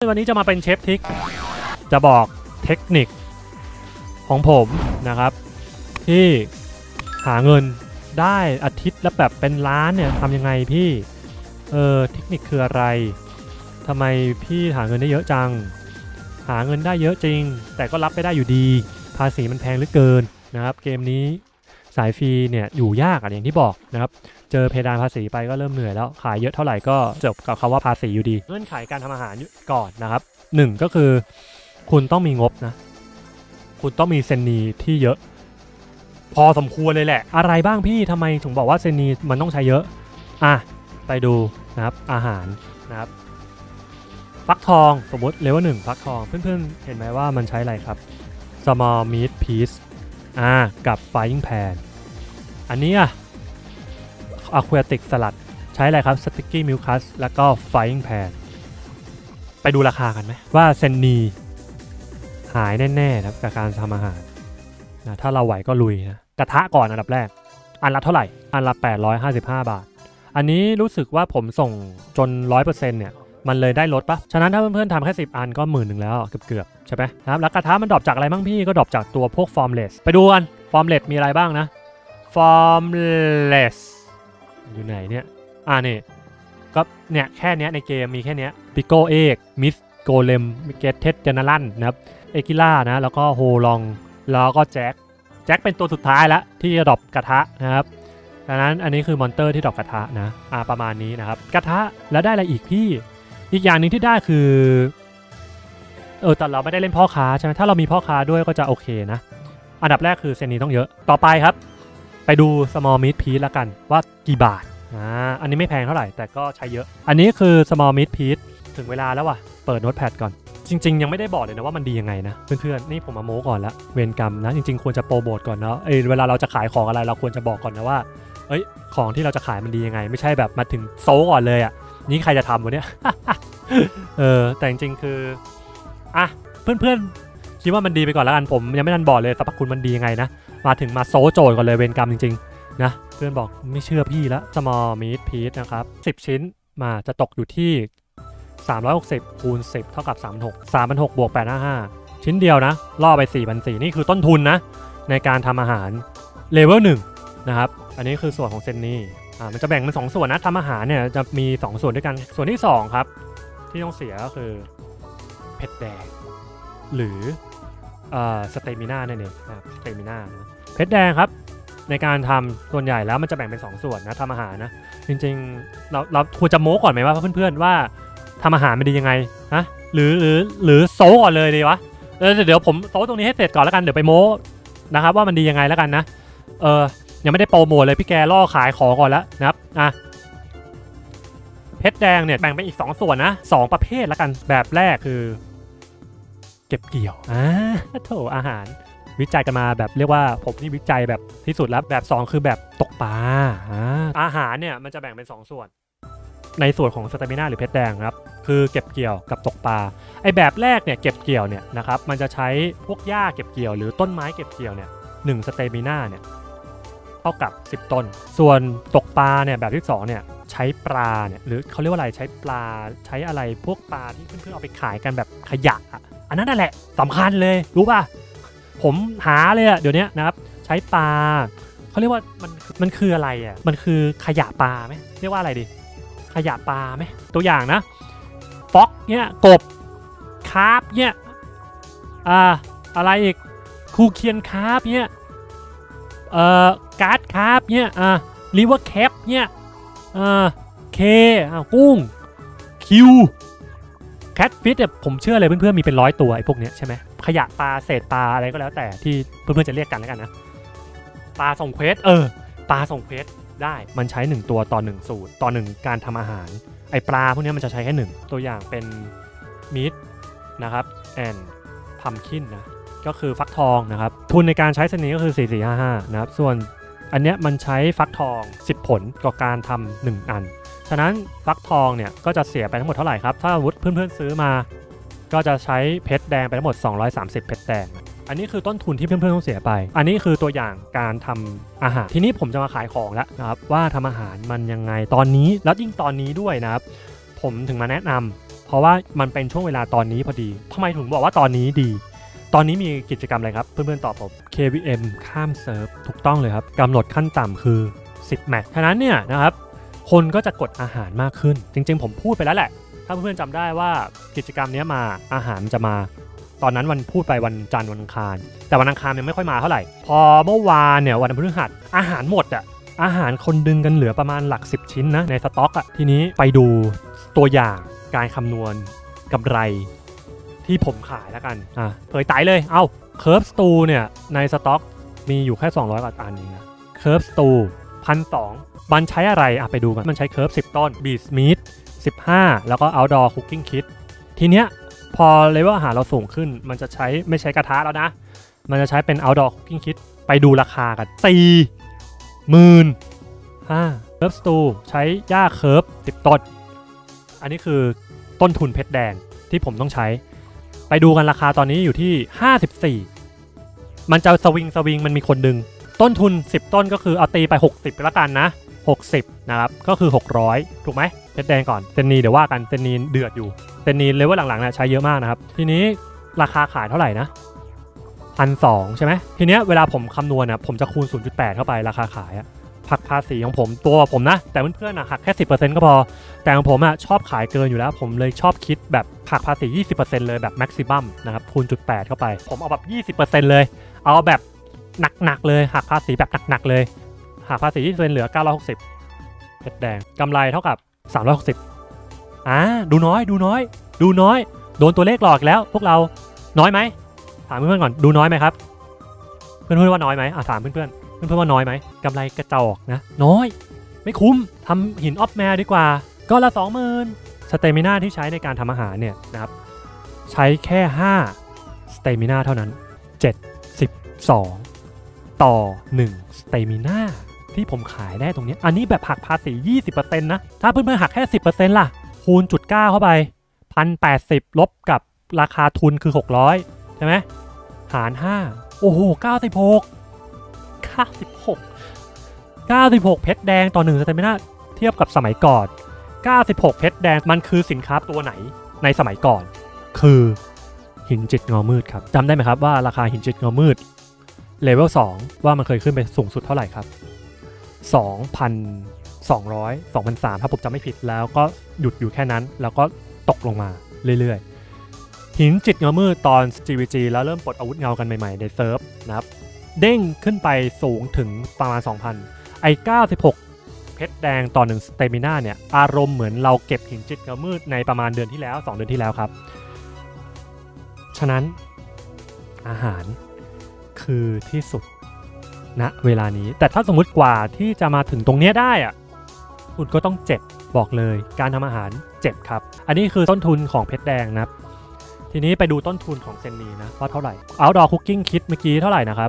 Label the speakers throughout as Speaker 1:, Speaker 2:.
Speaker 1: วันนี้จะมาเป็นเชฟทิกจะบอกเทคนิคของผมนะครับที่หาเงินได้อาทิตย์ละแบบเป็นล้านเนี่ยทำยังไงพี่เทคนิคคืออะไรทำไมพี่หาเงินได้เยอะจังหาเงินได้เยอะจริงแต่ก็รับไม่ได้อยู่ดีภาษีมันแพงเหลือเกินนะครับเกมนี้สายฟรีเนี่ยอยู่ยากอย่างที่บอกนะครับเจอเพดานภาษีไปก็เริ่มเหนื่อยแล้วขายเยอะเท่าไหร่ก็จบกับคำว่าภาษีอยู่ดีเงื่อนไขการทำอาหารก่อนนะครับ1ก็คือคุณต้องมีงบนะคุณต้องมีเซนนีที่เยอะพอสมควรเลยแหละอะไรบ้างพี่ทำไมถึงบอกว่าเซนนีมันต้องใช้เยอะไปดูนะครับอาหารนะครับฟักทองสมมติเลเวล1ฟักทองเพื่อนๆเห็นไหมว่ามันใช้อะไรครับ small meat piece กับ frying pan อันนี้aquatic salad ใช้อะไรครับ sticky mucus แล้วก็ frying pan ไปดูราคากันไหมว่าเซนนีหายแน่ๆครับกับการทำอาหารนะถ้าเราไหวก็ลุยนะกระทะก่อนอันดับแรกอันละเท่าไหร่อันละ855 บาทอันนี้รู้สึกว่าผมส่งจน 100% เนี่ยมันเลยได้ลดปะฉะนั้นถ้าเพื่อนๆทำแค่10 อันก็10,000แล้วเกือบใช่ไหมนะครับแล้วกระทะมันดรอปจากอะไรบ้างพี่ก็ดรอปจากตัวพวก formless ไปดูกัน formless มีอะไรบ้างนะ formless อยู่ไหนเนี่ยนี่ก็เนี่ยแค่นี้ในเกมมีแค่นี้ pico egg miss golem gated general นะครับเอกิล่านะแล้วก็โฮลองแล้วก็แจ็คเป็นตัวสุดท้ายแล้วที่จะดรอปกระทะนะครับดังนั้นอันนี้คือมอนเตอร์ที่ดรอปกระทะนะประมาณนี้นะครับกระทะแล้วได้อะไรอีกพี่อีกอย่างนึงที่ได้คือแต่เราไม่ได้เล่นพ่อค้าใช่ไหมถ้าเรามีพ่อค้าด้วยก็จะโอเคนะอันดับแรกคือเซนนี้ต้องเยอะต่อไปครับไปดู small meat piece ละกันว่ากี่บาทอันนี้ไม่แพงเท่าไหร่แต่ก็ใช้เยอะอันนี้คือ small meat piece ถึงเวลาแล้วเปิดโน้ตแพดก่อนจริงๆยังไม่ได้บอกเลยนะว่ามันดียังไงนะเพื่อนๆนี่ผมมาโม้ก่อนละเวรกรรมนะจริงๆควรจะโปรโมทก่อนเนาะเวลาเราจะขายของอะไรเราควรจะบอกก่อนนะว่าของที่เราจะขายมันดียังไงไม่ใช่แบบมาถึงโซ่ก่อนเลยนี่ใครจะทำวะเนี่ย แต่จริงๆคือเพื่อนๆคิดว่ามันดีไปก่อนแล้วกันผมยังไม่ทันบอกเลยสรรพคุณมันดียังไงนะมาถึงมาโซ่โจทย์ก่อนเลยเวรกรรมจริงๆนะเพื่อนบอกไม่เชื่อพี่แล้ว small meat piece นะครับ10 ชิ้นมาจะตกอยู่ที่360คูณ10เท่ากับ3,600บวก855ชิ้นเดียวนะล่อไป4,400นี่คือต้นทุนนะในการทำอาหารเลเวล1นะครับอันนี้คือส่วนของเซนนี่มันจะแบ่งเป็น2ส่วนนะทำอาหารเนี่ยจะมี2ส่วนด้วยกันส่วนที่2ครับที่ต้องเสียก็คือเพชรแดงหรือสเตมิน่านั่นเองสเตมิน่าเพชรแดงครับในการทำส่วนใหญ่แล้วมันจะแบ่งเป็น2ส่วนนะทำอาหารนะจริงๆเราควรจะโม้ก่อนไหมว่าเพื่อนๆว่าทำอาหารมันดียังไงหรือโซ่ก่อนเลยดีวะเดี๋ยวผมโซ่ตรงนี้ให้เสร็จก่อนแล้วกันเดี๋ยวไปโม้นะครับว่ามันดียังไงแล้วกันนะยังไม่ได้โปรโมทเลยพี่แกล่อขายของก่อนแล้วนะครับเพชรแดงเนี่ยแบ่งเป็นอีก2ส่วนนะ2ประเภทแล้วกันแบบแรกคือเก็บเกี่ยวโถอาหารวิจัยกันมาแบบเรียกว่าผมนี่วิจัยแบบที่สุดแล้วแบบ2คือแบบตกปลาอาหารเนี่ยมันจะแบ่งเป็น2ส่วนในส่วนของสเตมิน่าหรือเพชรแดงครับคือเก็บเกี่ยวกับตกปลาแบบแรกเนี่ยเก็บเกี่ยวเนี่ยนะครับมันจะใช้พวกหญ้าเก็บเกี่ยวหรือต้นไม้เก็บเกี่ยวเนี่ย1สเตมิน่าเนี่ยเท่ากับ10ต้นส่วนตกปลาเนี่ยแบบที่2เนี่ยใช้ปลาเนี่ยหรือเขาเรียกว่าอะไรใช้ปลาใช้อะไรพวกปลาที่เพื่อนๆเอาไปขายกันแบบขยะอันนั้นนั่นแหละสำคัญเลยรู้ป่ะผมหาเลยเดี๋ยวนี้นะครับใช้ปลาเขาเรียกว่ามันคืออะไรมันคือขยะปลาไหมเรียกว่าอะไรดีขยะปลาไหมตัวอย่างนะฟ็อกเนี่ยกบคาร์ฟเนี่ยอะไรอีกคูเคียนคาร์ฟเนี่ยการ์ดคาร์ฟเนี่ยริเวอร์แคปเนี่ยเคกุ้งคิวแคทฟิชผมเชื่อเลยเพื่อนๆมีเป็น100ตัวไอ้พวกเนี้ยใช่ไหมขยะปลาเศษปลาอะไรก็แล้วแต่ที่เพื่อนๆจะเรียกกันแล้วกันนะปลาส่งเควสปลาส่งเควสได้มันใช้1ตัวต่อ1สูตรต่อ1การทำอาหารไอปลาพวกนี้มันจะใช้แค่1ตัวอย่างเป็นมีทนะครับแอนพัมคินนะก็คือฟักทองนะครับทุนในการใช้เส้นนี้ก็คือ4455นะครับส่วนอันเนี้ยมันใช้ฟักทอง10ผลต่อการทำ1อันฉะนั้นฟักทองเนี่ยก็จะเสียไปทั้งหมดเท่าไหร่ครับถ้าอาวุธเพื่อนๆซื้อมาก็จะใช้เพชรแดงไปทั้งหมด230เพชรแดงอันนี้คือต้นทุนที่เพื่อนๆต้องเสียไปอันนี้คือตัวอย่างการทำอาหารทีนี้ผมจะมาขายของแล้วนะครับว่าทำอาหารมันยังไงตอนนี้แล้วยิ่งตอนนี้ด้วยนะครับผมถึงมาแนะนำเพราะว่ามันเป็นช่วงเวลาตอนนี้พอดีทำไมถึงบอกว่าตอนนี้ดีตอนนี้มีกิจกรรมอะไรครับเพื่อนๆตอบผม KVM ข้ามเซิร์ฟถูกต้องเลยครับกำหนดขั้นต่ำคือ10แมตช์ฉะนั้นเนี่ยนะครับคนก็จะกดอาหารมากขึ้นจริงๆผมพูดไปแล้วแหละถ้าเพื่อนๆจำได้ว่ากิจกรรมนี้มาอาหารจะมาตอนนั้นวันพูดไปวันจันทร์วันอังคารแต่วันอังคารยังไม่ค่อยมาเท่าไหร่พอเมื่อวานเนี่ยวันพฤหัสอาหารหมดอาหารคนดึงกันเหลือประมาณหลัก10ชิ้นนะในสต็อกทีนี้ไปดูตัวอย่างการคำนวณกำไรที่ผมขายแล้วกันเผยไตเลยเอาเคิร์ฟสตูเนี่ยในสต็อกมีอยู่แค่200กว่าอันเองนะเคิร์ฟสตู 1,200 มันใช้อะไรไปดูกันมันใช้เคิร์ฟ10ต้นบีสมีท15แล้วก็ outdoor cooking kit ทีเนี้ยพอเลเวลอาหารเราสูงขึ้นมันจะใช้ไม่ใช้กระทะแล้วนะมันจะใช้เป็น outdoor cooking kit ไปดูราคากัน45,000เคิร์ฟสตูใช้หญ้าเคิร์ฟ10ต้นอันนี้คือต้นทุนเพชรแดงที่ผมต้องใช้ไปดูกันราคาตอนนี้อยู่ที่54มันจะสวิงมันมีคนดึงต้นทุน10ต้นก็คือเอาตีไป60แล้วกันนะ60นะครับก็คือ600ถูกไหมเพชรแดงก่อนเซนนีเดี๋ยวว่ากันเซนนีเดือดอยู่เซนนีเลเวลหลังๆนะใช้เยอะมากนะครับทีนี้ราคาขายเท่าไหร่นะ1,200ใช่ไหมทีเนี้ยเวลาผมคำนวณผมจะคูณ 0.8 เข้าไปราคาขายหักภาษีของผมตัวผมนะแต่เพื่อนๆหักแค่ 10% ก็พอแต่ของผมชอบขายเกินอยู่แล้วผมเลยชอบคิดแบบหักภาษี 20% เลยแบบแม็กซิมัมนะครับคูณ 0.8 เข้าไปผมเอาแบบ 20% เลยเอาแบบหนักๆเลยหักภาษีแบบหนักๆเลยหักภาษี 20% เหลือ960เพชรแดงกำไรเท่ากับ360ดูน้อยโดนตัวเลขหลอกแล้วพวกเราน้อยไหมถามเพื่อนๆก่อนดูน้อยไหมครับเพื่อนๆว่าน้อยไหมถามเพื่อนๆว่าน้อยไหมกำไรกระจอกนะน้อยไม่คุ้มทำหินออฟแมร์ดีกว่าก็ละ 20,000 สเตมิน่าที่ใช้ในการทำอาหารเนี่ยนะครับใช้แค่5สเตมิน่าเท่านั้น72ต่อ1สเตมิน่าที่ผมขายได้ตรงนี้อันนี้แบบหักภาษี 20% นะถ้าเพื่อนๆหักแค่ 10% ล่ะคูณ 0.9 เข้าไป 1,080 ลบกับราคาทุนคือ600ใช่ไหมหาร5โอ้โห96เพชรแดงต่อ1สเตมิน่าเทียบกับสมัยก่อน96เพชรแดงมันคือสินค้าตัวไหนในสมัยก่อนคือหินจิตเงามืดครับจำได้ไหมครับว่าราคาหินจิตเงามืดเลเวล2ว่ามันเคยขึ้นไปสูงสุดเท่าไหร่ครับ 2,200 2,300 ถ้าผมจำไม่ผิดแล้วก็หยุดอยู่แค่นั้นแล้วก็ตกลงมาเรื่อยๆหินจิตเงามืดตอน GVG แล้วเริ่มปลดอาวุธเงากันใหม่ๆในเซิร์ฟนะครับเด้งขึ้นไปสูงถึงประมาณ 2,000 ไอ้96เพชรแดงต่อ1สเตมิน่าเนี่ยอารมณ์เหมือนเราเก็บหินจิตเงามืดในประมาณเดือนที่แล้ว2เดือนที่แล้วครับฉะนั้นอาหารคือที่สุดณเวลานี้แต่ถ้าสมมุติกว่าที่จะมาถึงตรงนี้ได้คุณก็ต้องเจ็บบอกเลยการทำอาหารเจ็บครับอันนี้คือต้นทุนของเพชรแดงนะครับทีนี้ไปดูต้นทุนของเซนนีนะว่าเท่าไหร่ Outdoor Cooking Kit เมื่อกี้เท่าไหร่นะครับ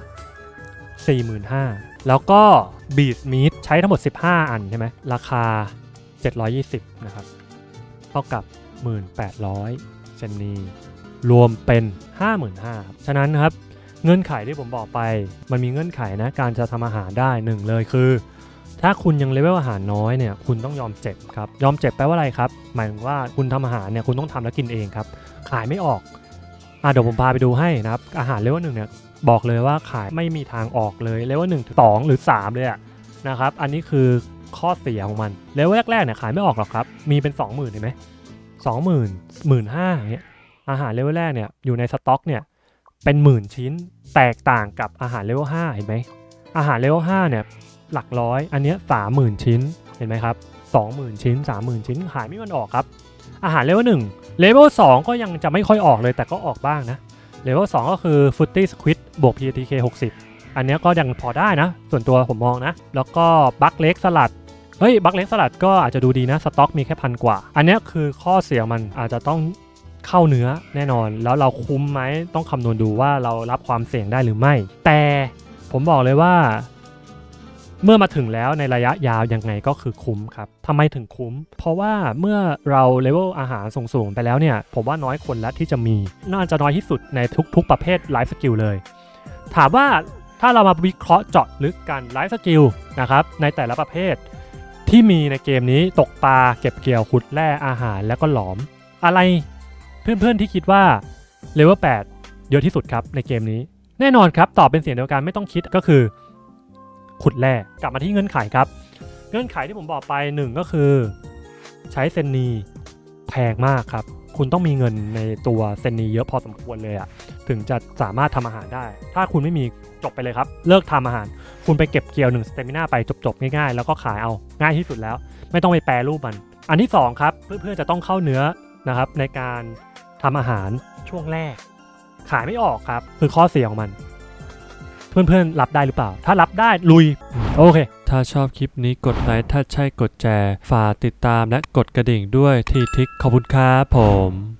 Speaker 1: 45,000 แล้วก็ Beast Meat ใช้ทั้งหมด15อันใช่ไหมราคา720นะครับเท่ากับ 1,800 เซนนีรวมเป็น 55,000 ครับฉะนั้นครับเงื่อนไขที่ผมบอกไปมันมีเงื่อนไขนะการจะทำอาหารได้1เลยคือถ้าคุณยังเลเวลอาหารน้อยเนี่ยคุณต้องยอมเจ็บครับยอมเจ็บแปลว่าอะไรครับหมายถึงว่าคุณทำอาหารเนี่ยคุณต้องทำแล้วกินเองครับขายไม่ออกเดี๋ยวผมพาไปดูให้นะครับอาหารเลเวล1เนี่ยบอกเลยว่าขายไม่มีทางออกเลยเลเวล1 2หรือ3เลยนะครับอันนี้คือข้อเสียของมันเลเวลแรกๆเนี่ยขายไม่ออกหรอกครับมีเป็น 20,000 เห็นไหม 20,000 15,000เนี่ยอาหารเลเวลแรกเนี่ยอยู่ในสต็อกเนี่ยเป็น10,000 ชิ้นแตกต่างกับอาหารเลเวล5เห็นไหมอาหารเลเวล5เนี่ยหลักร้อยอันนี้ 30,000 ชิ้นเห็นไหมครับ 20,000 ชิ้น 30,000 ชิ้นขายไม่มันออกครับอาหารเลเวล1เลเวล2ก็ยังจะไม่ค่อยออกเลยแต่ก็ออกบ้างนะเลเวล2ก็คือ Footy Squid บวก PTK 60อันนี้ก็ยังพอได้นะส่วนตัวผมมองนะแล้วก็บัคเล็กสลัดบัคเล็กสลัดก็อาจจะดูดีนะสต็อกมีแค่1,000 กว่าอันนี้คือข้อเสียมันอาจจะต้องเข้าเนื้อแน่นอนแล้วเราคุ้มไหมต้องคำนวณดูว่าเรารับความเสี่ยงได้หรือไม่แต่ผมบอกเลยว่าเมื่อมาถึงแล้วในระยะยาวยังไงก็คือคุ้มครับทำไมถึงคุ้มเพราะว่าเมื่อเราเลเวลอาหารสูงๆไปแล้วเนี่ยผมว่าน้อยคนแล้วที่จะมีน่าจะน้อยที่สุดในทุกๆประเภทไลฟ์สกิลเลยถามว่าถ้าเรามาวิเคราะห์เจาะลึกกันไลฟ์สกิลนะครับในแต่ละประเภทที่มีในเกมนี้ตกปลาเก็บเกี่ยวขุดแร่อาหารแล้วก็หลอมอะไรเพื่อนๆที่คิดว่าเลเวล8เยอะที่สุดครับในเกมนี้แน่นอนครับตอบเป็นเสียงเดียวกันไม่ต้องคิดก็คือขุดแร่กลับมาที่เงื่อนไขครับเงื่อนไขที่ผมบอกไป1ก็คือใช้เซนนีแพงมากครับคุณต้องมีเงินในตัวเซนนีเยอะพอสมควรเลยอะถึงจะสามารถทำอาหารได้ถ้าคุณไม่มีจบไปเลยครับเลิกทำอาหารคุณไปเก็บเกียว1สเตมิน่าไปจบๆง่ายๆแล้วก็ขายเอาง่ายที่สุดแล้วไม่ต้องไปแปรรูปมันอันที่2ครับเพื่อนๆจะต้องเข้าเนื้อนะครับในการทำอาหารช่วงแรกขายไม่ออกครับคือข้อเสียของมันเพื่อนๆรับได้หรือเปล่าถ้ารับได้ลุยโอเคถ้าชอบคลิปนี้กดไลค์ถ้าใช่กดแชร์ฝากติดตามและกดกระดิ่งด้วยที่ทิกขอบคุณครับผม